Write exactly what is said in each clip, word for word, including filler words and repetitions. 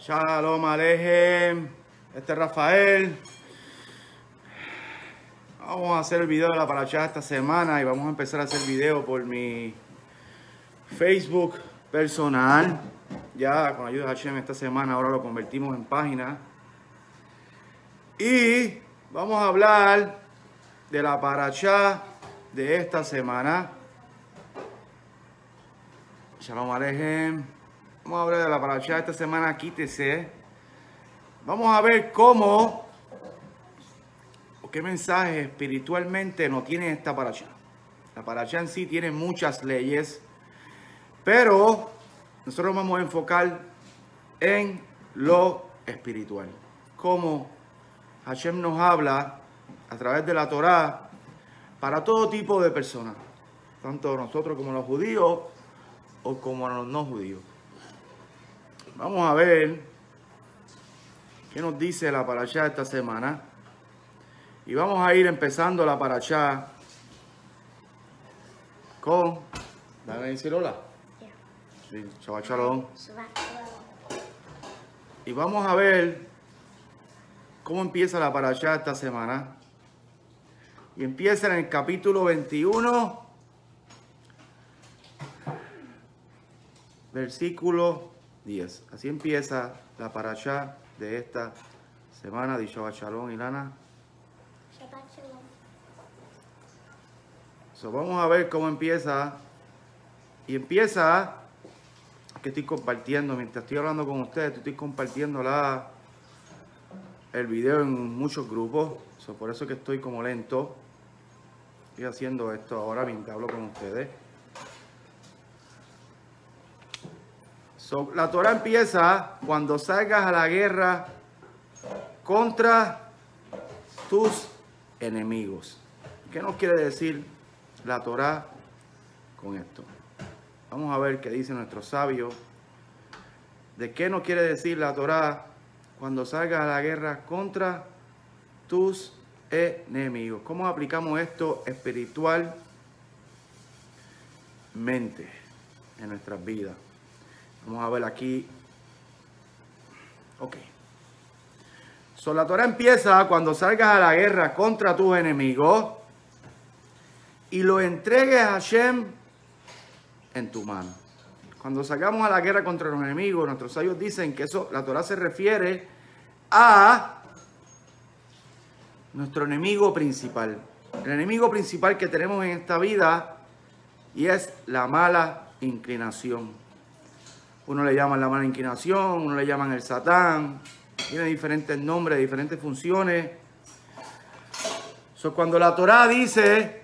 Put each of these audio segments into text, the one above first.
Shalom Alejem, este es Rafael. Vamos a hacer el video de la parashá esta semana y vamos a empezar a hacer video por mi Facebook personal. Ya con la ayuda de Hashem esta semana ahora lo convertimos en página. Y vamos a hablar de la parashá de esta semana. Shalom Alejem. Vamos a hablar de la parashá de esta semana, quítese. Vamos a ver cómo o qué mensaje espiritualmente no tiene esta parashá. La parashá en sí tiene muchas leyes, pero nosotros vamos a enfocar en lo espiritual. Cómo Hashem nos habla a través de la Torá para todo tipo de personas, tanto nosotros como los judíos o como los no judíos. Vamos a ver qué nos dice la parashá esta semana. Y vamos a ir empezando la parashá con... ¿Van a decir hola? Sí, Shabbat Shalom. Y vamos a ver cómo empieza la parashá esta semana. Y empieza en el capítulo veintiuno, versículo diez. Así empieza la parashá de esta semana. De Shabbat Shalom, Ilana. Shabbat Shalom. So, vamos a ver cómo empieza. Y empieza, que estoy compartiendo, mientras estoy hablando con ustedes, estoy compartiendo la, el video en muchos grupos. So, por eso que estoy como lento. Estoy haciendo esto ahora mientras hablo con ustedes. So, la Torah empieza cuando salgas a la guerra contra tus enemigos. ¿Qué nos quiere decir la Torah con esto? Vamos a ver qué dice nuestro sabio. ¿De qué nos quiere decir la Torah cuando salgas a la guerra contra tus enemigos? ¿Cómo aplicamos esto espiritualmente en nuestras vidas? Vamos a ver aquí. Ok. So, la Torah empieza cuando salgas a la guerra contra tus enemigos y lo entregues a Hashem en tu mano. Cuando salgamos a la guerra contra los enemigos, nuestros sabios dicen que eso, la Torah se refiere a nuestro enemigo principal. El enemigo principal que tenemos en esta vida y es la mala inclinación. Uno le llaman la mala inclinación, uno le llaman el Satán. Tiene diferentes nombres, diferentes funciones. So, cuando la Torá dice,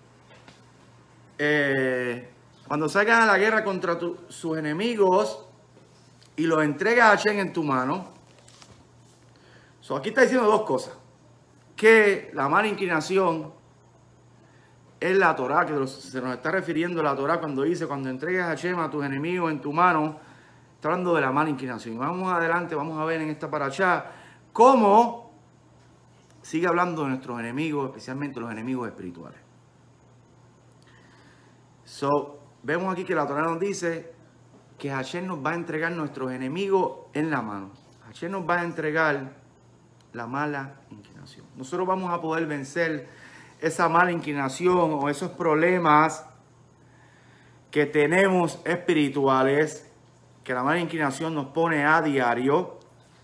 eh, cuando salgan a la guerra contra tu, sus enemigos y los entregas a Hashem en tu mano. So, aquí está diciendo dos cosas. Que la mala inclinación es la Torá, que se nos está refiriendo a la Torá cuando dice, cuando entregues a Hashem a tus enemigos en tu mano. Está hablando de la mala inclinación. Y vamos adelante, vamos a ver en esta parashá cómo sigue hablando de nuestros enemigos, especialmente los enemigos espirituales. So, vemos aquí que la Torá nos dice que Hashem nos va a entregar nuestros enemigos en la mano. Hashem nos va a entregar la mala inclinación. Nosotros vamos a poder vencer esa mala inclinación o esos problemas que tenemos espirituales, que la mala inclinación nos pone a diario.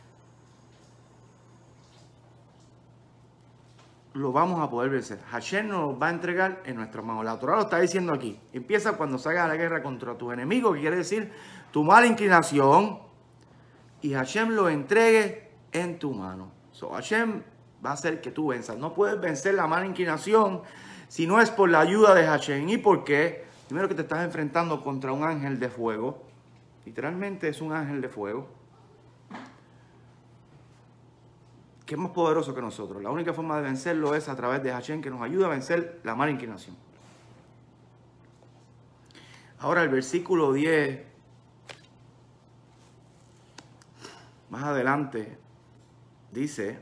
Lo vamos a poder vencer. Hashem nos va a entregar en nuestras manos. La Torah lo está diciendo aquí. Empieza cuando salgas a la guerra contra tus enemigos, que quiere decir tu mala inclinación, y Hashem lo entregue en tu mano. So, Hashem va a hacer que tú venzas. No puedes vencer la mala inclinación si no es por la ayuda de Hashem. ¿Y por qué? Primero, que te estás enfrentando contra un ángel de fuego. Literalmente es un ángel de fuego. Que es más poderoso que nosotros. La única forma de vencerlo es a través de Hashem, que nos ayuda a vencer la mala inclinación. Ahora el versículo diez. Más adelante dice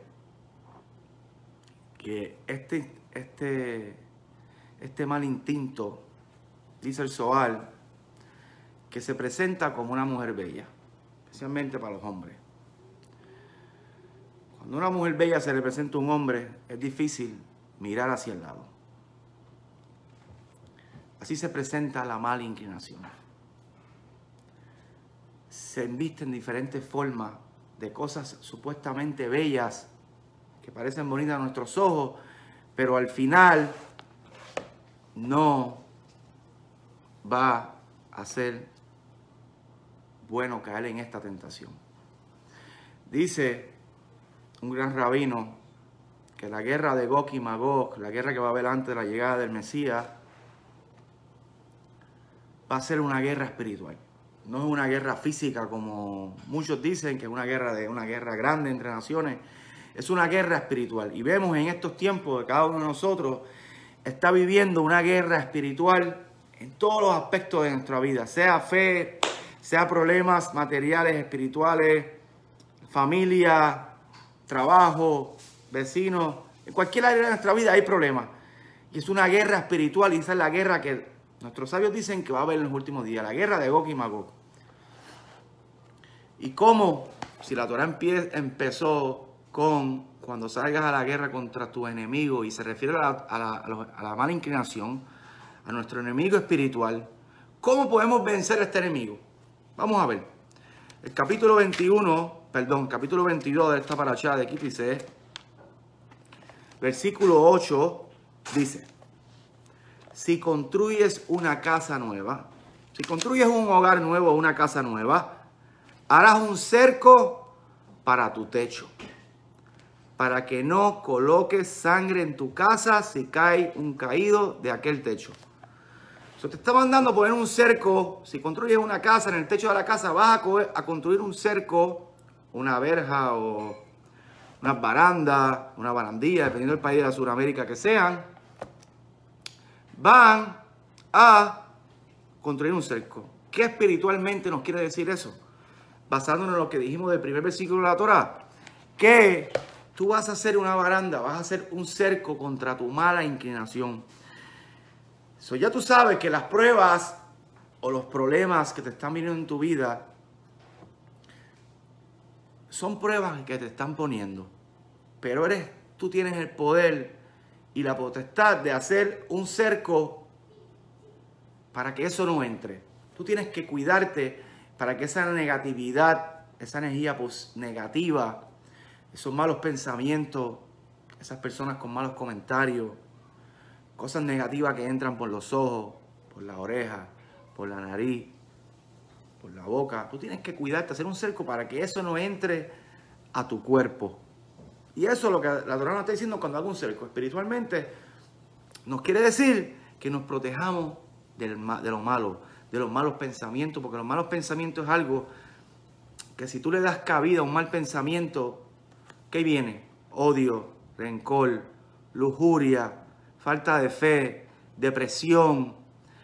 que este, este, este mal instinto, dice el Zohar, que se presenta como una mujer bella, especialmente para los hombres. Cuando a una mujer bella se le presenta un hombre, es difícil mirar hacia el lado. Así se presenta la mala inclinación. Se embiste en diferentes formas de cosas supuestamente bellas que parecen bonitas a nuestros ojos, pero al final no va a ser bueno caer en esta tentación. Dice un gran rabino que la guerra de Gog y Magog, la guerra que va a haber antes de la llegada del Mesías, va a ser una guerra espiritual. No es una guerra física como muchos dicen, que es una guerra de una guerra grande entre naciones. Es una guerra espiritual. Y vemos en estos tiempos que cada uno de nosotros está viviendo una guerra espiritual en todos los aspectos de nuestra vida. Sea fe, sea problemas materiales, espirituales, familia, trabajo, vecinos. En cualquier área de nuestra vida hay problemas. Y es una guerra espiritual y esa es la guerra que nuestros sabios dicen que va a haber en los últimos días. La guerra de Gog y Magog. Y cómo, si la Torah empezó con cuando salgas a la guerra contra tu enemigo y se refiere a la, a la, a la, a la mala inclinación, a nuestro enemigo espiritual, ¿cómo podemos vencer a este enemigo? Vamos a ver. El capítulo veintiuno, perdón, capítulo veintidós de esta parashá de Ki Tiseh, versículo ocho, dice: si construyes una casa nueva, si construyes un hogar nuevo, una casa nueva, harás un cerco para tu techo, para que no coloques sangre en tu casa si cae un caído de aquel techo. So, te está mandando a poner un cerco. Si construyes una casa, en el techo de la casa vas a, a construir un cerco, una verja o una baranda, una barandilla, dependiendo del país de la Sudamérica que sean. Van a construir un cerco. ¿Qué espiritualmente nos quiere decir eso? Basándonos en lo que dijimos del primer versículo de la Torah, que tú vas a hacer una baranda, vas a hacer un cerco contra tu mala inclinación. So, ya tú sabes que las pruebas o los problemas que te están viniendo en tu vida son pruebas que te están poniendo, pero eres, tú tienes el poder y la potestad de hacer un cerco para que eso no entre. Tú tienes que cuidarte para que esa negatividad, esa energía pues, negativa, esos malos pensamientos, esas personas con malos comentarios, cosas negativas que entran por los ojos, por las orejas, por la nariz, por la boca. Tú tienes que cuidarte, hacer un cerco para que eso no entre a tu cuerpo. Y eso es lo que la Torah nos está diciendo cuando hago un cerco. Espiritualmente nos quiere decir que nos protejamos del, de lo malo, de los malos pensamientos, porque los malos pensamientos es algo que si tú le das cabida a un mal pensamiento, ¿qué viene? Odio, rencor, lujuria, falta de fe, depresión.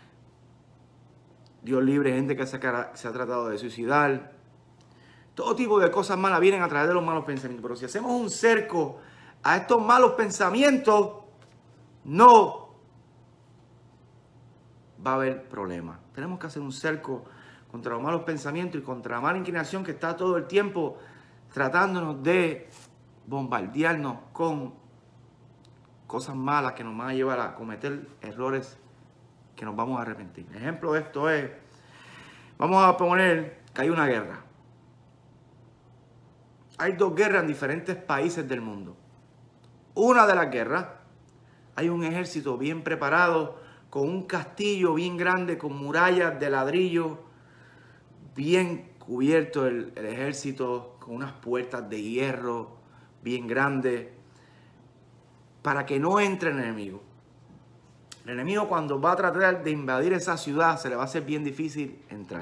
Dios libre, gente que se ha, se ha tratado de suicidar. Todo tipo de cosas malas vienen a través de los malos pensamientos. Pero si hacemos un cerco a estos malos pensamientos, no va a haber problema. Tenemos que hacer un cerco contra los malos pensamientos y contra la mala inclinación que está todo el tiempo tratándonos de bombardearnos con cosas malas que nos van a llevar a cometer errores que nos vamos a arrepentir. Ejemplo de esto es, vamos a poner que hay una guerra. Hay dos guerras en diferentes países del mundo. Una de las guerras, hay un ejército bien preparado, con un castillo bien grande, con murallas de ladrillo, bien cubierto el, el ejército, con unas puertas de hierro bien grandes, para que no entre el enemigo. El enemigo cuando va a tratar de invadir esa ciudad, se le va a hacer bien difícil entrar.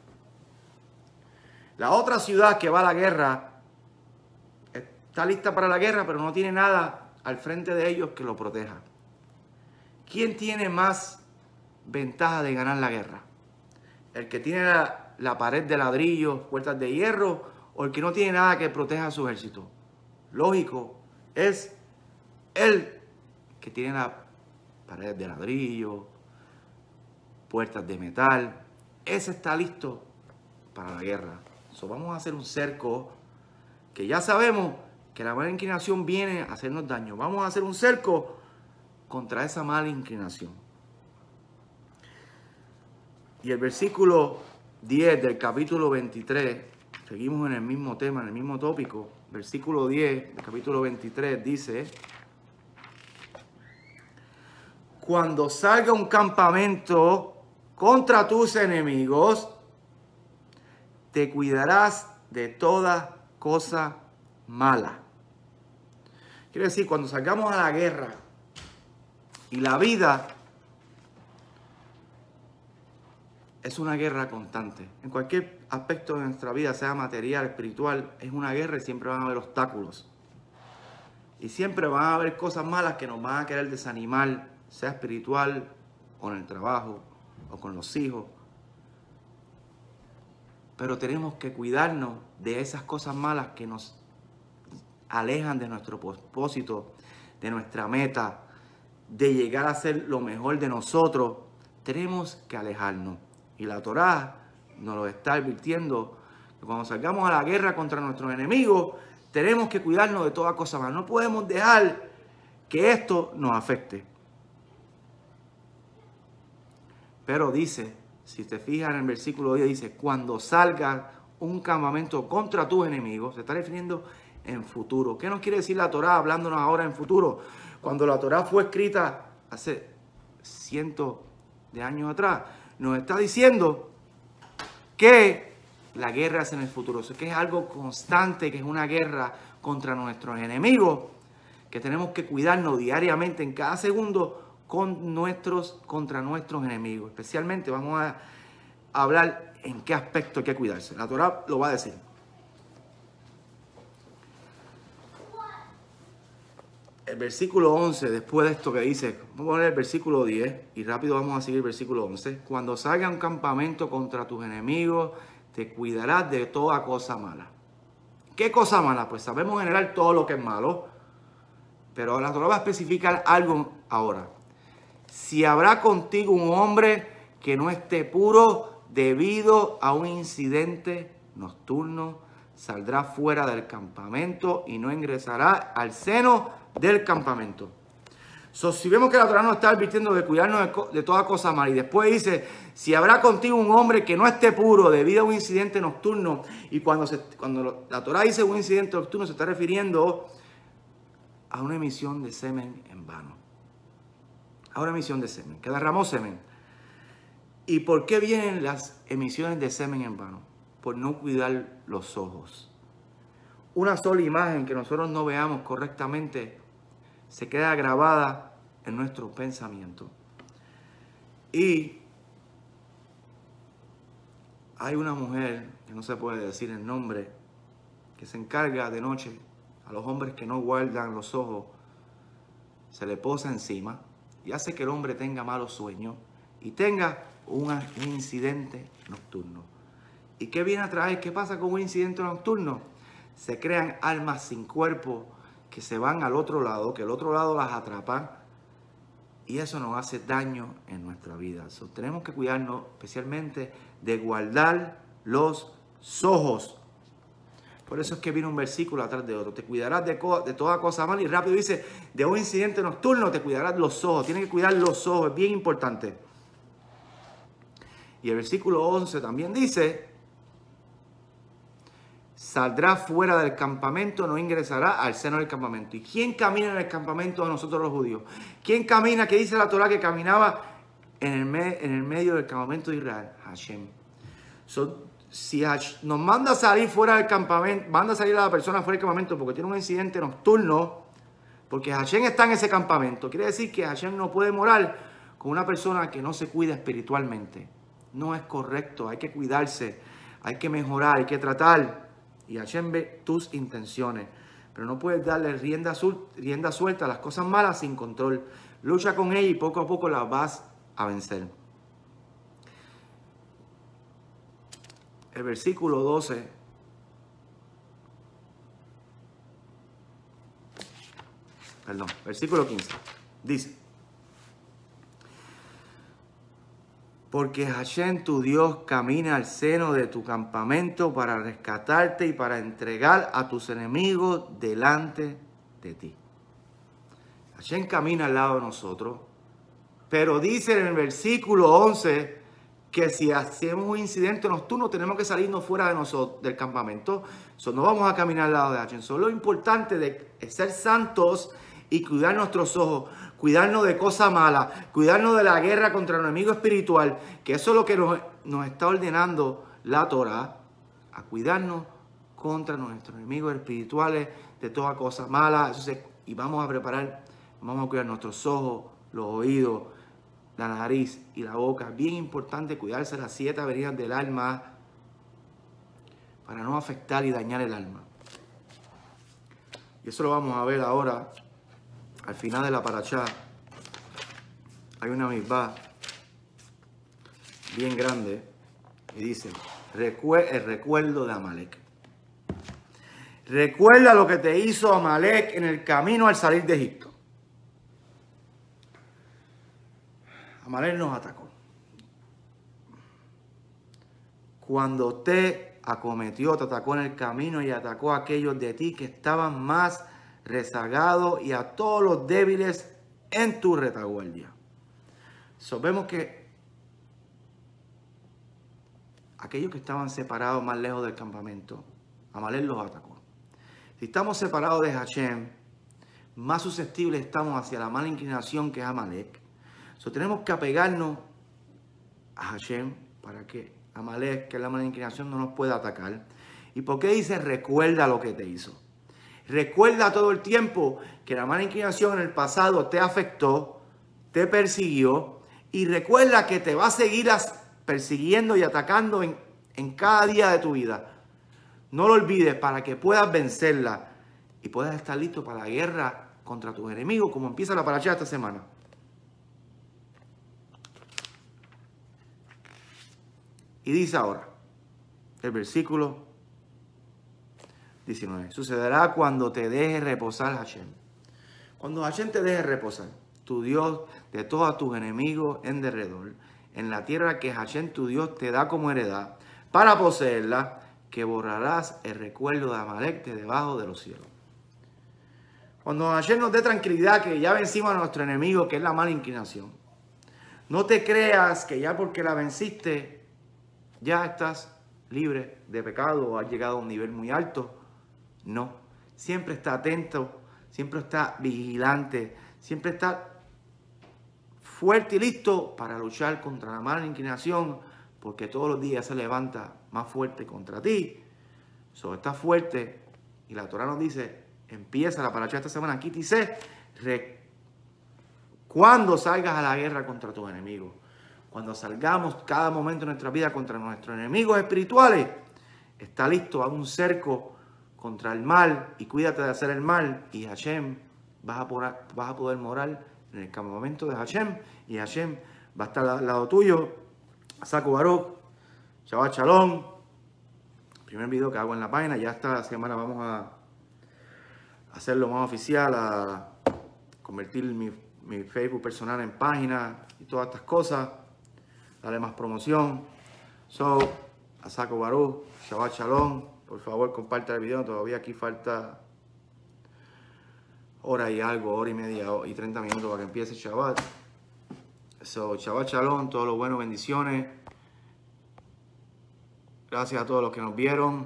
La otra ciudad que va a la guerra, está lista para la guerra, pero no tiene nada al frente de ellos que lo proteja. ¿Quién tiene más ventaja de ganar la guerra? ¿El que tiene la, la pared de ladrillos, puertas de hierro, o el que no tiene nada que proteja a su ejército? Lógico, es el que tiene la pared de ladrillo, puertas de metal. Ese está listo para la guerra. So, vamos a hacer un cerco que ya sabemos que la mala inclinación viene a hacernos daño. Vamos a hacer un cerco contra esa mala inclinación. Y el versículo diez del capítulo veintitrés, seguimos en el mismo tema, en el mismo tópico. Versículo diez del capítulo veintitrés dice: cuando salga un campamento contra tus enemigos, te cuidarás de toda cosa mala. Quiere decir, cuando salgamos a la guerra y la vida es una guerra constante. En cualquier aspecto de nuestra vida, sea material, espiritual, es una guerra y siempre van a haber obstáculos. Y siempre van a haber cosas malas que nos van a querer desanimar, sea espiritual o en el trabajo o con los hijos. Pero tenemos que cuidarnos de esas cosas malas que nos alejan de nuestro propósito, de nuestra meta, de llegar a ser lo mejor de nosotros. Tenemos que alejarnos. Y la Torá nos lo está advirtiendo, que cuando salgamos a la guerra contra nuestros enemigos, tenemos que cuidarnos de toda cosa mala. No podemos dejar que esto nos afecte. Pero dice, si te fijas en el versículo diez, dice, cuando salga un campamento contra tus enemigos, se está refiriendo en futuro. ¿Qué nos quiere decir la Torá hablándonos ahora en futuro? Cuando la Torá fue escrita hace cientos de años atrás, nos está diciendo que la guerra es en el futuro, o sea, que es algo constante, que es una guerra contra nuestros enemigos, que tenemos que cuidarnos diariamente en cada segundo con nuestros, contra nuestros enemigos. Especialmente vamos a hablar en qué aspecto hay que cuidarse. La Torá lo va a decir. El versículo once, después de esto que dice, vamos a poner el versículo diez y rápido vamos a seguir el versículo once. Cuando salga un campamento contra tus enemigos, te cuidarás de toda cosa mala. ¿Qué cosa mala? Pues sabemos en general todo lo que es malo, pero la Torá va a especificar algo ahora. Si habrá contigo un hombre que no esté puro debido a un incidente nocturno, saldrá fuera del campamento y no ingresará al seno del campamento. So, si vemos que la Torá nos está advirtiendo de cuidarnos de, de toda cosa mala, y después dice, si habrá contigo un hombre que no esté puro debido a un incidente nocturno, y cuando, se, cuando la Torá dice un incidente nocturno, se está refiriendo a una emisión de semen en vano. A una emisión de semen, que derramó semen. ¿Y por qué vienen las emisiones de semen en vano? Por no cuidar los ojos. Una sola imagen que nosotros no veamos correctamente se queda grabada en nuestro pensamiento. Y hay una mujer, que no se puede decir el nombre, que se encarga de noche a los hombres que no guardan los ojos, se le posa encima y hace que el hombre tenga malos sueños y tenga un incidente nocturno. ¿Y qué viene a traer? ¿Qué pasa con un incidente nocturno? Se crean almas sin cuerpo que se van al otro lado, que el otro lado las atrapa, y eso nos hace daño en nuestra vida. So, tenemos que cuidarnos especialmente de guardar los ojos. Por eso es que viene un versículo atrás de otro. Te cuidarás de, de toda cosa mala, y rápido dice, de un incidente nocturno te cuidarás los ojos. Tienes que cuidar los ojos, es bien importante. Y el versículo once también dice, saldrá fuera del campamento, no ingresará al seno del campamento. ¿Y quién camina en el campamento de nosotros los judíos? ¿Quién camina? ¿Qué dice la Torá que caminaba en el, me, en el medio del campamento de Israel? Hashem. So, si Hashem nos manda a salir fuera del campamento, manda a salir a la persona fuera del campamento porque tiene un incidente nocturno, porque Hashem está en ese campamento, quiere decir que Hashem no puede morar con una persona que no se cuida espiritualmente. No es correcto, hay que cuidarse, hay que mejorar, hay que tratar. Y Hashem ve tus intenciones, pero no puedes darle rienda, rienda suelta a las cosas malas sin control. Lucha con ella y poco a poco las vas a vencer. El versículo doce. Perdón, versículo quince. Dice, Porque Hashem, tu Dios, camina al seno de tu campamento para rescatarte y para entregar a tus enemigos delante de ti. Hashem camina al lado de nosotros, pero dice en el versículo once que si hacemos un incidente nocturno tenemos que salirnos fuera de nosotros, del campamento. So, no vamos a caminar al lado de Hashem. So, lo importante de ser santos y cuidar nuestros ojos, cuidarnos de cosas malas, cuidarnos de la guerra contra el enemigo espiritual, que eso es lo que nos, nos está ordenando la Torah, a cuidarnos contra nuestros enemigos espirituales, de toda cosa mala. Eso se, y vamos a preparar, vamos a cuidar nuestros ojos, los oídos, la nariz y la boca. Bien importante cuidarse las siete avenidas del alma para no afectar y dañar el alma. Y eso lo vamos a ver ahora. Al final de la parashá hay una misbah bien grande y dice el recuerdo de Amalek. Recuerda lo que te hizo Amalek en el camino al salir de Egipto. Amalek nos atacó. Cuando te acometió, te atacó en el camino y atacó a aquellos de ti que estaban más rezagados y a todos los débiles en tu retaguardia. So, vemos que aquellos que estaban separados más lejos del campamento, Amalek los atacó. Si estamos separados de Hashem, más susceptibles estamos hacia la mala inclinación que es Amalek. So, tenemos que apegarnos a Hashem para que Amalek, que es la mala inclinación, no nos pueda atacar. ¿Y por qué dice recuerda lo que te hizo? Recuerda todo el tiempo que la mala inclinación en el pasado te afectó, te persiguió, y recuerda que te va a seguir persiguiendo y atacando en, en cada día de tu vida. No lo olvides para que puedas vencerla y puedas estar listo para la guerra contra tus enemigos, como empieza la parashá esta semana. Y dice ahora, el versículo diecinueve. Sucederá cuando te deje reposar Hashem. Cuando Hashem te deje reposar, tu Dios, de todos tus enemigos en derredor, en la tierra que Hashem tu Dios te da como heredad, para poseerla, que borrarás el recuerdo de Amalek de debajo de los cielos. Cuando Hashem nos dé tranquilidad que ya vencimos a nuestro enemigo, que es la mala inclinación, no te creas que ya porque la venciste, ya estás libre de pecado o has llegado a un nivel muy alto. No, siempre está atento, siempre está vigilante, siempre está fuerte y listo para luchar contra la mala inclinación, porque todos los días se levanta más fuerte contra ti. So, está fuerte y la Torah nos dice, empieza la parashá esta semana, aquí dice, cuando salgas a la guerra contra tus enemigos. Cuando salgamos cada momento de nuestra vida contra nuestros enemigos espirituales, está listo a un cerco contra el mal y cuídate de hacer el mal y Hashem vas a poder, vas a poder morar en el campamento de Hashem y Hashem va a estar al lado tuyo. Saco Baruch, Shabbat Shalom. Primer video que hago en la página, ya esta semana vamos a hacerlo más oficial, a convertir mi, mi Facebook personal en página y todas estas cosas. Dale más promoción. So, a Saco Baruch, Shabbat Shalom. Por favor, comparte el video. Todavía aquí falta hora y algo, hora y media y treinta minutos para que empiece Shabbat. So, Shabbat Shalom, todo lo bueno, bendiciones. Gracias a todos los que nos vieron.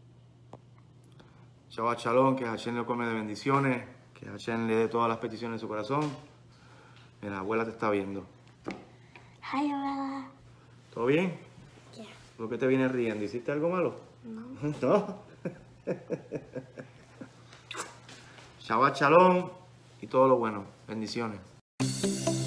Shabbat Shalom, que Hashem le come de bendiciones. Que Hashem le dé todas las peticiones de su corazón. Mira, la abuela te está viendo. Hi, abuela. ¿Todo bien? Yeah. ¿Por qué te vienes riendo? ¿Hiciste algo malo? No. ¿No? Shabbat Shalom y todo lo bueno. Bendiciones.